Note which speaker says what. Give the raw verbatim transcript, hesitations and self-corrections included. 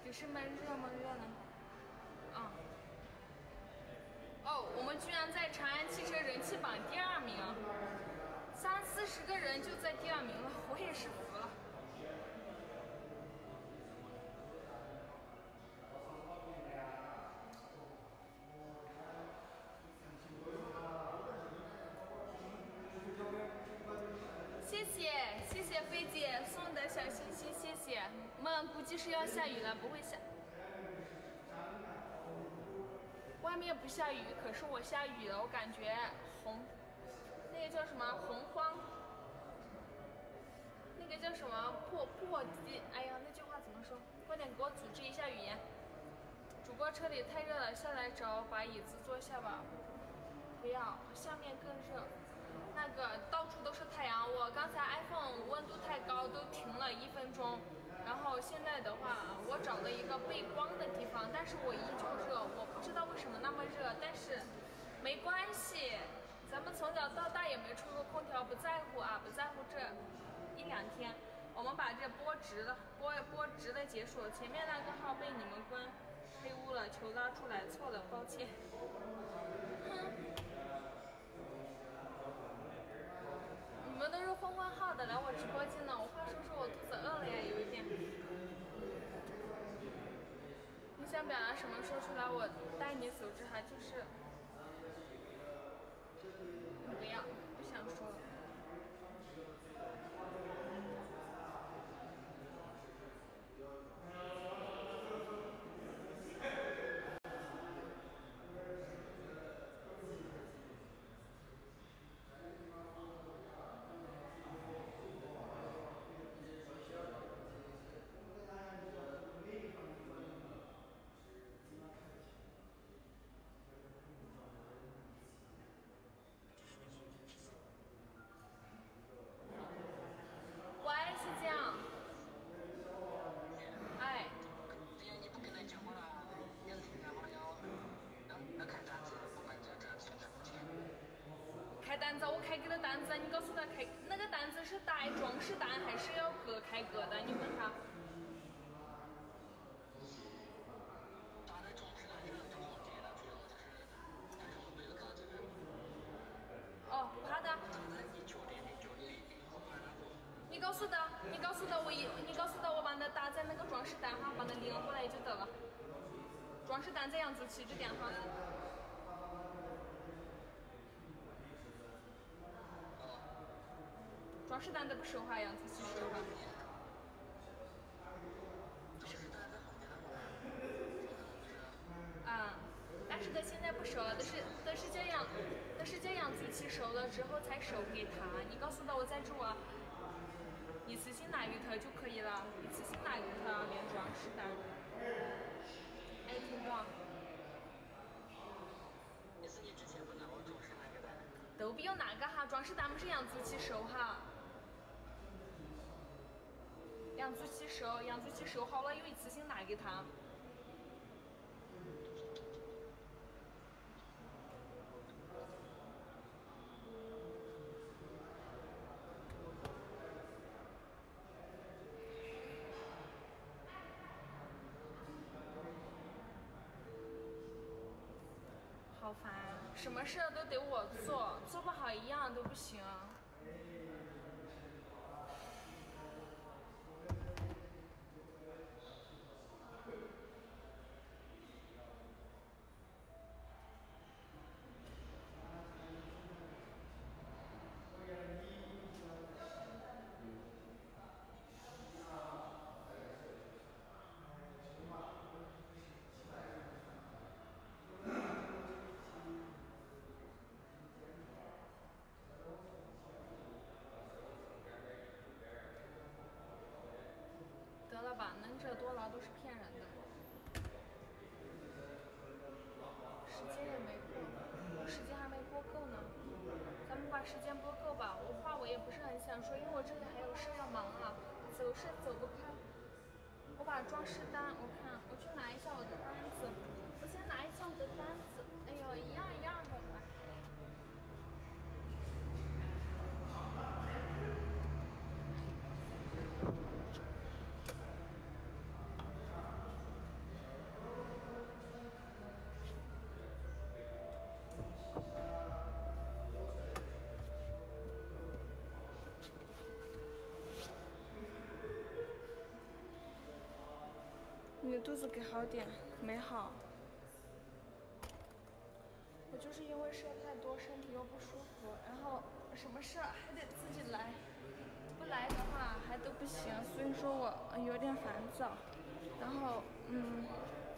Speaker 1: 只是闷热闷热呢。啊、嗯。哦，我们居然在长安汽车人气榜第二名，三四十个人就在第二名了，我也是服了。谢谢谢谢菲姐送的小心心，谢谢。我们估计是要下雨了，不会下。外面不下雨，可是我下雨了，我感觉红，那个叫什么洪荒，那个叫什么破破地，哎呀，那句话怎么说？快点给我组织一下语言。主播车里太热了，下来找把椅子坐下吧。不要，下面更热。那个到处都是太阳，我刚才 iPhone 温度太高，都停了一分钟。然后现在的话，我找了一个背光的地方，但是我依旧热，我不知道为什么那么热，但是没关系，咱们从小到大也没吹过空调，不在乎啊，不在乎这一两天。我们把这拨直了，拨拨直了结束。前面那个号被你们关黑污了，求拉出来，错了，抱歉。哼。你们都是换换号的来我直播间呢，我话说说我肚子饿了呀，有一点。你想表达什么说出来，我带你走着哈，就是不要，不想说。喂，是这样。哎。你不跟他讲话了，要然后要要开单子，不管这这现在目前。开单子，我开给了单子，你告诉他开那个单子是带装饰单还是要隔开隔的？你问他。打的装饰单是正好接的，主要就是但是我没有搞这个。哦，好的。你九点零九零后面然后。你告诉他，你告诉他我一，你告诉他我把它打在那个装饰单上，把它领过来就得了。装饰单在扬子旗这点哈。装饰单的不收哈，扬子旗收哈。啊、嗯，但是他现在不收了，都是都是这样，都是这样子旗收了之后才收给他。你告诉他我在这啊。一次性拿给他就可以了，一次性拿给他连装饰单。哎，听懂？也是你之前不拿我装饰那个单？都不用那个哈，装饰单不是扬子旗收哈。扬子旗收，扬子旗收好了，又一次性拿给他。好烦，什么事都得我做，做不好一样都不行。得了吧，能者多劳都是骗人的。时间也没过，时间还没播够呢。咱们把时间播够吧。我话我也不是很想说，因为我这里还有事要忙啊，走是走不开。我把装饰单，我看我去拿一下我的单子，我先拿一下我的单子。哎呦，一样一样的吧。 的肚子给好点，没好。我就是因为事太多，身体又不舒服，然后什么事儿还得自己来，不来的话还都不行，所以说我有点烦躁。然后，嗯，